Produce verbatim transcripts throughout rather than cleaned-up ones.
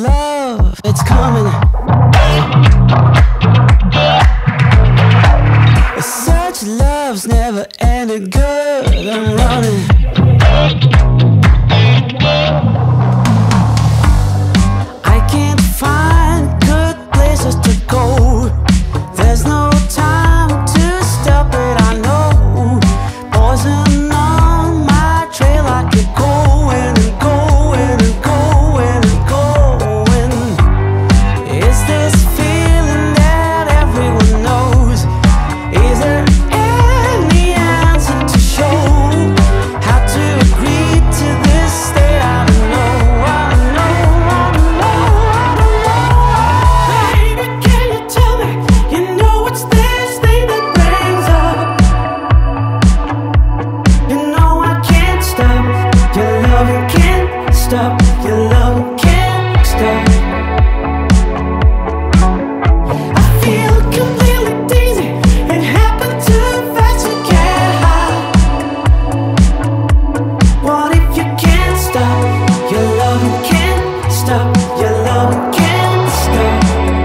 love, it's coming. Such love's never ended good. I'm running. I can't find good places to go. There's no time to stop it, I know. Poison on my trail, I keep going and going and going and going. Is this feeling that everyone knows? Is there any answer to show how to agree to this state? I don't know, I don't know, I don't know, I don't know. Baby, can you tell me? You know it's this thing that brings up. You know I can't stop. Your loving can't stop. Your loving can't stop. I feel completely dizzy. It happened too fast to get high. What if you can't stop? Your loving can't stop. Your loving can't stop.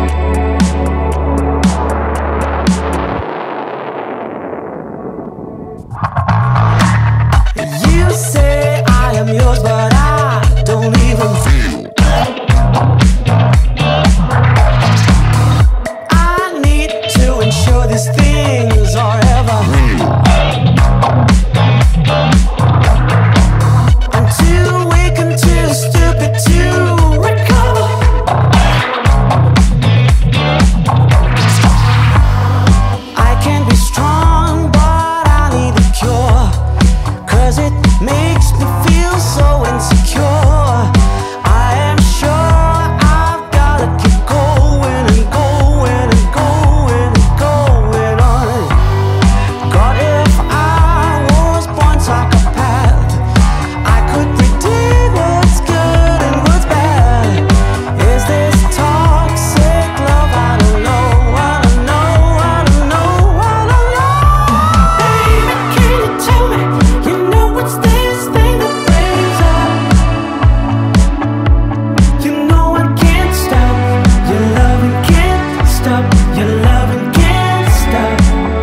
You say I am yours, but I don't even feel. I need to ensure these things are ever real. I'm too weak and too stupid to recover. I can be strong, but I need a cure. Cause it makes me feel so insecure. I am sure I've gotta keep going and going and going and going on. God, if I was born psychopath, I could predict what's good and what's bad. Is this toxic love? I don't know, I don't know, I don't know, I don't know. Baby, can you tell me? You know it's this thing that brings up. You know I can't stop. Your loving can't stop. Your loving can't stop.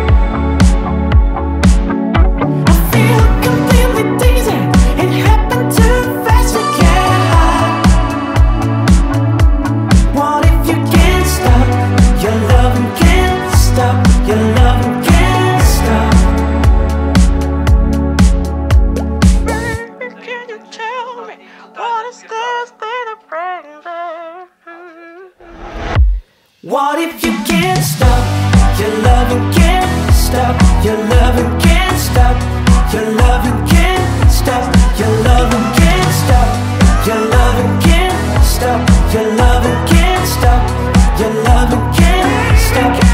I feel completely dizzy. It happened too fast to get high. What if you can't stop? Your loving can't stop. Your loving can't stop. Baby, can you tell me what is this thing that brings us? What if you can't stop? Your loving can't stop. Your loving can't stop. Your loving can't stop. Your loving can't stop. Your loving can't stop. Your loving can't stop. Your loving can't stop.